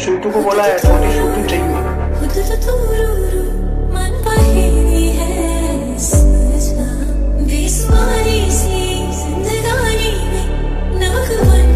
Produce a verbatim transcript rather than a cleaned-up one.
श्रुतु को बोला है छोटी शूटिंग चाहिए। बेसुमारी सी जिंदगानी में नागवान